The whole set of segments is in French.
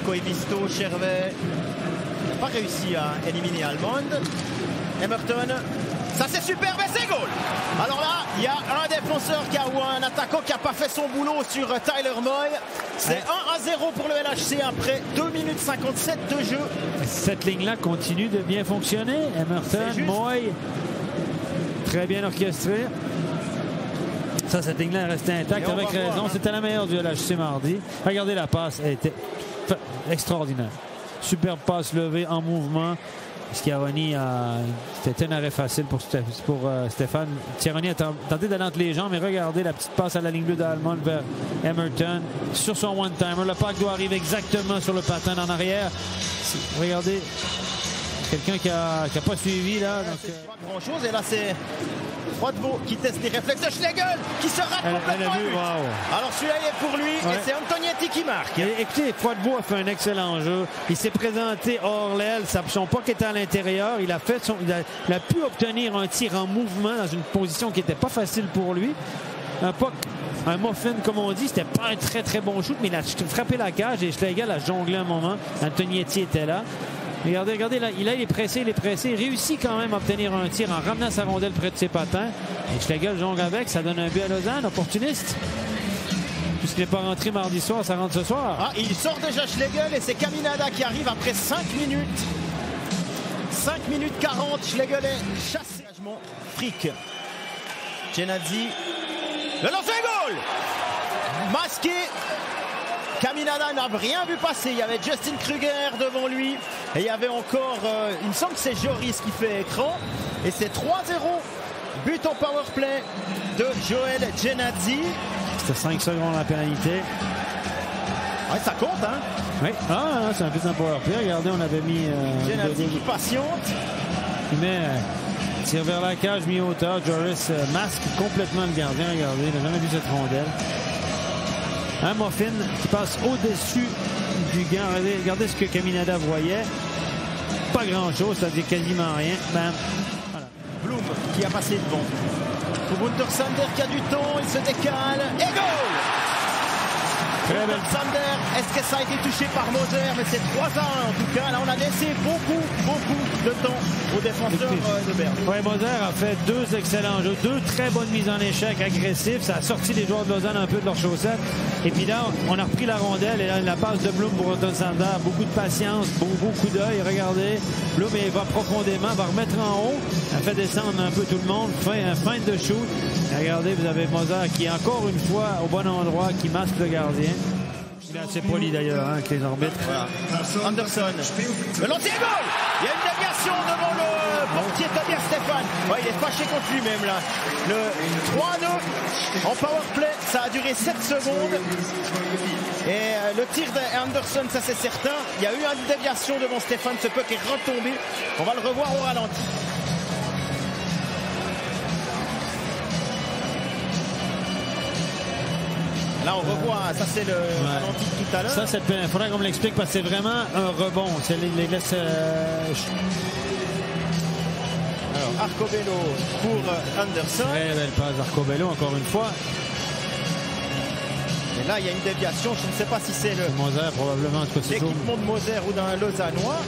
Koivisto, Chervet. Pas réussi à éliminer Almond. Emerton. Ça c'est super, mais c'est goal. Alors là, il y a un défenseur ou un attaquant qui n'a pas fait son boulot sur Tyler Moy. C'est 1-0 pour le LHC après 2 minutes 57 de jeu. Cette ligne-là continue de bien fonctionner. Emerton, Moy, très bien orchestré. Ça, cette ligne-là est restée intacte avec raison. C'était la meilleure du LHC mardi. Regardez la passe, elle était extraordinaire. Superbe passe levée en mouvement. Schiavoni c'était un arrêt facile pour Stéphane. Schiavoni a tenté d'aller entre les jambes, mais regardez la petite passe à la ligne bleue d'Almond vers Emerton sur son one-timer. Le pack doit arriver exactement sur le patin en arrière. Regardez, quelqu'un qui a pas suivi là. Donc, pas grand-chose et là c'est Froidevaux qui teste les réflexes de Schlegel qui se rate complètement. Wow. Alors celui-là il est pour lui et c'est Antonietti qui marque. Écoutez, Froidevaux a fait un excellent jeu. Il s'est présenté hors l'aile. Son puck était à l'intérieur. Il a pu obtenir un tir en mouvement dans une position qui n'était pas facile pour lui. Un puck, un muffin comme on dit, c'était pas un très très bon shoot, mais il a frappé la cage et Schlegel a jonglé un moment. Antonietti était là. Regardez, là, il est pressé, il réussit quand même à obtenir un tir en ramenant sa rondelle près de ses patins. Et Schlegel jongle avec, ça donne un but à Lausanne, opportuniste. Puisqu'il n'est pas rentré mardi soir, ça rentre ce soir. Ah, il sort déjà Schlegel et c'est Caminada qui arrive après 5 minutes. 5 minutes 40, Schlegel est chassé. Frick. Genadzi. Le lancer goal! Masqué. Caminada n'a rien vu passer. Il y avait Justin Kruger devant lui. Et il y avait encore, il me semble que c'est Joris qui fait écran. Et c'est 3-0. But en powerplay de Joel Genadzi. C'était 5 secondes la pénalité. Ouais, ça compte, hein? Oui. Ah, c'est un but en powerplay. Regardez, on avait mis... Genadzi qui patiente. Il met... tire vers la cage, mi-hauteur. Joris masque complètement le gardien. Regardez, il n'a jamais vu cette rondelle. Un muffin qui passe au-dessus du gant. Regardez ce que Caminada voyait. Pas grand-chose, c'est-à-dire quasiment rien. Bam. Voilà. Blum qui a passé devant. Gunther Sander qui a du temps, il se décale. Et goal! Gunther Sander, est-ce que ça a été touché par Moser? Mais c'est 3-1 en tout cas. Là, on a laissé beaucoup de temps aux défenseurs de Berne. Oui, Moser a fait 2 excellents jeux, 2 très bonnes mises en échec agressives. Ça a sorti les joueurs de Lausanne un peu de leur chaussette. Et puis là, on a repris la rondelle et là, la passe de Blum pour Gunther Sander. Beaucoup de patience, beaucoup d'œil. Regardez, Blum il va profondément, va remettre en haut. Elle fait descendre un peu tout le monde. Fin de shoot. Et regardez, vous avez Moser qui est encore une fois au bon endroit, qui masque le gardien. Il est assez poli d'ailleurs avec les arbitres. Voilà. Anderson. Le lancer goal! Il y a une déviation devant le portier Tobias Stéphane. Ouais, il est fâché contre lui-même là. Le 3-2 en powerplay, ça a duré 7 secondes. Et le tir d'Anderson, ça c'est certain. Il y a eu une déviation devant Stéphane. Ce puck est retombé. On va le revoir au ralenti. Là, on revoit, ça c'est le ralenti de tout à l'heure. Ça, il faudrait qu'on me l'explique parce que c'est vraiment un rebond. C'est les laisse. Alors, Arcobello pour Anderson. Très belle passe d'Arcobello, encore une fois. Et là, il y a une déviation. Je ne sais pas si c'est Moser, probablement. L'équipement de Moser ou d'un Lausannois.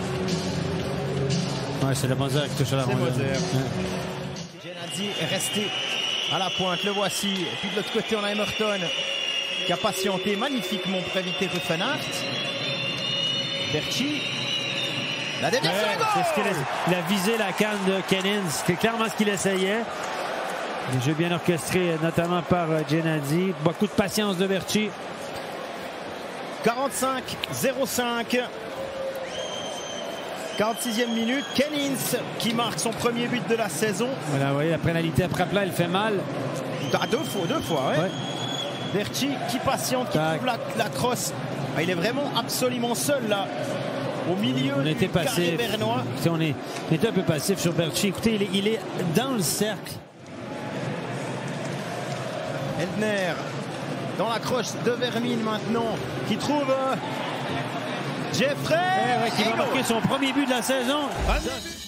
Ouais, c'est le Moser qui touche à la rondelle. Genadzi est resté à la pointe, le voici. Et puis de l'autre côté, on a Emerton qui a patienté magnifiquement pour éviter Ruffenhardt. Berchi. La déviation il a visé la canne de Kennins. C'est clairement ce qu'il essayait. Le jeu bien orchestré, notamment par Genadzi. Beaucoup de patience de Berchi. 45-05. 46e minute, Kennins qui marque son premier but de la saison. Voilà, vous voyez, la pénalité après plat, elle fait mal. Ah, deux fois, ouais. Berchi qui patiente, qui trouve la crosse. Ah, il est vraiment absolument seul là, au milieu du carré bernois. On était un peu passif sur Berchi. Écoutez, il est dans le cercle. Eldner dans la croche de Vermine maintenant, qui trouve... Jeffrey qui va marquer son premier but de la saison.